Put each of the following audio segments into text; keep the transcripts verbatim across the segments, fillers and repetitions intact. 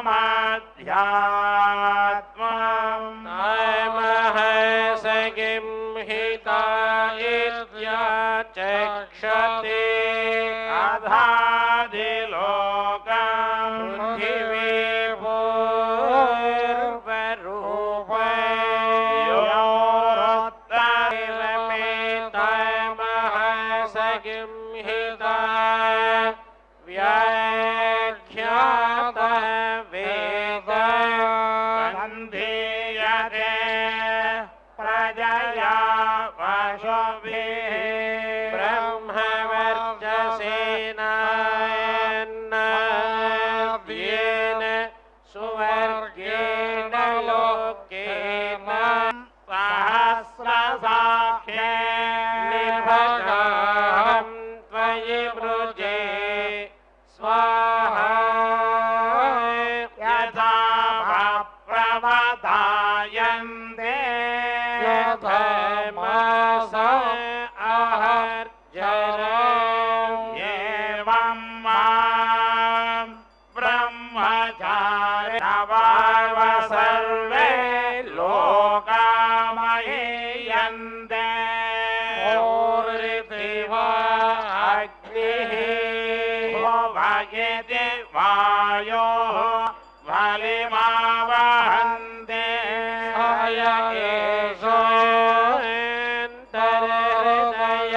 मध्यात्मम् तमहसगिं हिता इत्यचक्षते अधादिलोकम् पृथिवी पूर्वरूपयोरत्तमहसगिं हिता व्याख्यात वेद सन्धीयते प्रजया वशुभिः ब्रह्मवर्चसेनायन्नाद्येन सुवर्गेण लोकेन सहस्रसाख्ये निभगाहं त्वयि मृजे स्वाहा यथा प्रवदायन्ते यथमास आहर्जरम् एवं मां ब्रह्मचारिणः सर्वे लोकामहीयन्ते मूर्तिवा अग्निः भगति वायोः बलिमावहन्ते य एषोऽन्तर्हृदय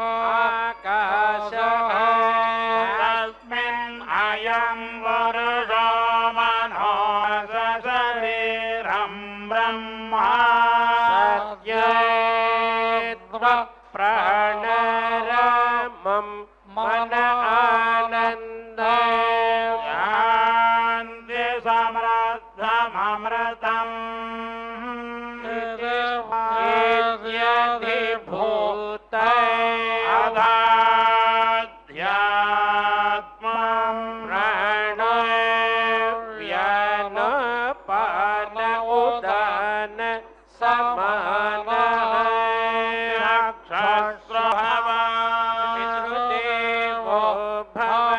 आकाशः तस्मिन् अयं पुरुषो मनो शरीरं ब्रह्मा सत्येत्व प्राणरमं मन आनन्दम् यान्ति समृद्धममृतम् इत्यधिभूत अधाध्यात्मम् प्राणव्यानपान उदान समानः पितृदेवो भव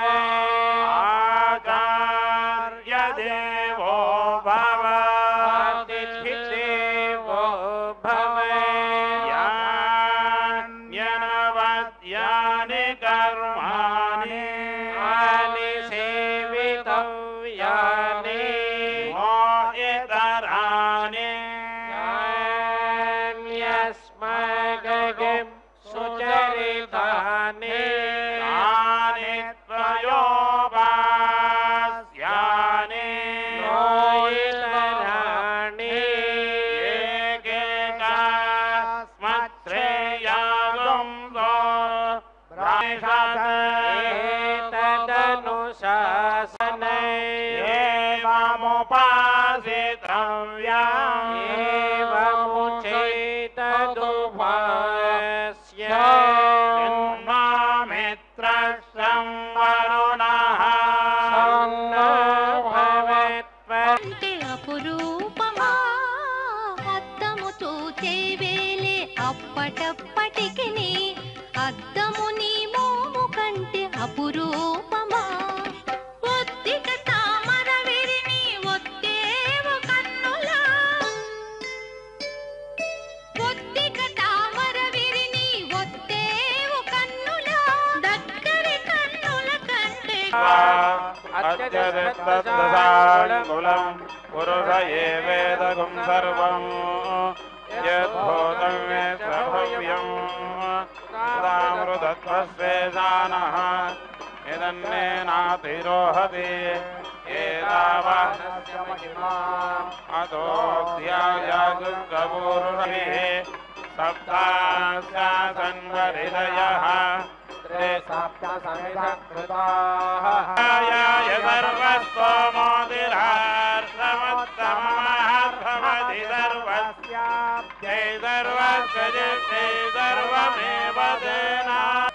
आचार्यदेवो भव अतिथिदेवो भव यान्यनवद्यानि कर्माणि यानि सेवितव्यानि मोहितराणि यान्यस्मगं सुचरितानि तानि त्वयोपास्यानि मोहितराणि एकैकस्मच्छ्रेयागुंसो एतदनुशासने एवमुपासितव्यम् एवमुचैतदुपास्य मित्रं वरुणः सन्नो भवेत्व అంటే అపురూపమా అద్దము చూచే వేలే అప్పటప్పటికి అద్దము నీ మోము కంటే అపురూపమా ఒత్తిక తామర విరిని ఒత్తేవు కన్నులా ఒత్తిక తామర విరిని ఒత్తేవు కన్నులా దగ్గరి కన్నుల కంటే अत्यदिष्टदशाङ्गुलं पुरुष एवेदगुं सर्वं यद्भूतं वेत्रभव्यं तामृतत्वस्वेशानः यदन्नेनातिरोहति एतावस्य महिमा अतोऽध्यायागुप्तपूर्णभिः सप्तास्यासन्वहृदयः सप्तसमिधकृताः याय सर्वस्वमोदिरार्थमुत्तममहर्भवति सर्वस्याब्धे सर्वस्य जगते सर्वमेव तेन